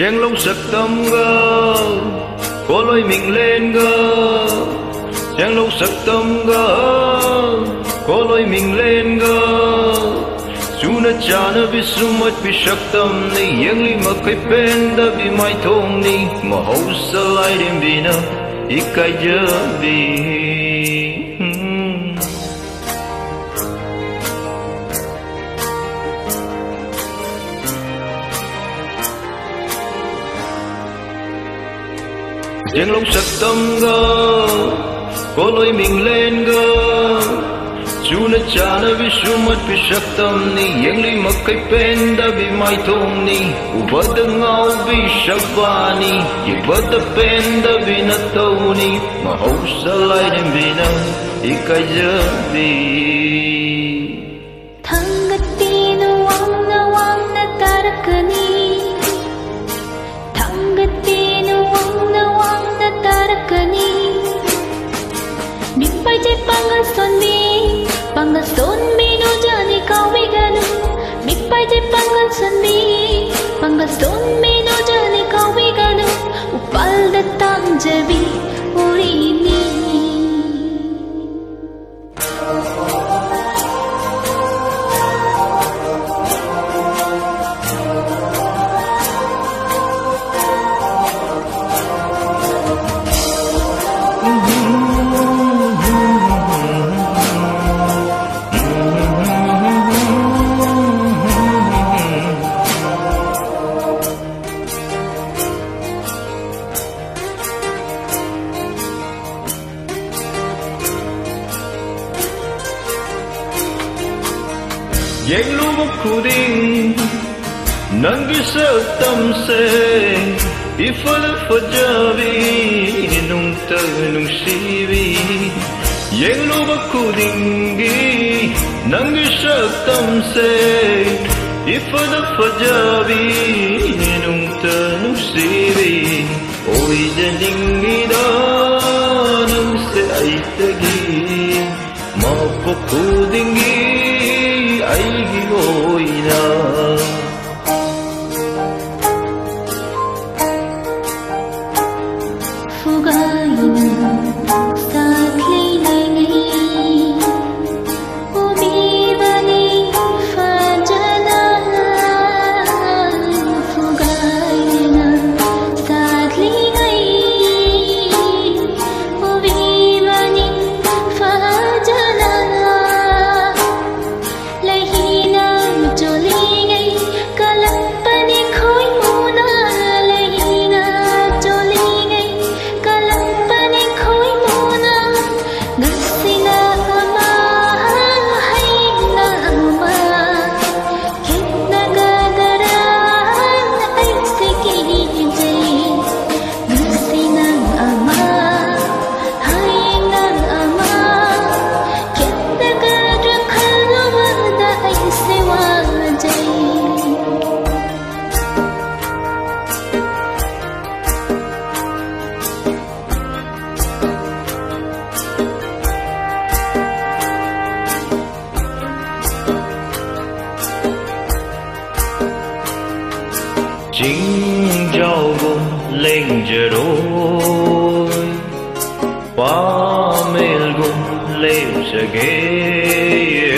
Chén lông sực tâm gơ có lối mình lên gơ. Chén lông sực tâm gơ có lối mình lên gơ. Chú nó cha nó biết su mất bị sắc tâm ni yên li mà cái bên đã bị mai thông ni mà hậu sợ lại đêm vì nó ít cái giờ vì chén lông sực tâm gơ có lối mình lên gơ. Chú nó cha nó biết su mất bị sắc tâm ni yên li mà cái bên đã bị mai thông ni vợ đừng ngao bị sắc va ni vợ đã bên đã bị nó tâu ni mà hậu sợ lại đêm vì nó ít cái giờ vì Pangason mi no jani kawiganu Mikpai de pangason mi Pangason mi no jani kawiganu Upal datang jabi urini Yang lu một khu đinh nang ghi sợ tâm se ifala fajabi nung tơ nung sibi Yang lu một khu đinh ghi nang ghi sợ tâm se ifala fajabi nung tơ nung sibi oi janing ida nung se ai tagi ma po khu đinh ghi ai ghi na chính giao gồm lên giờ đôi qua mê gồm lên giờ ghê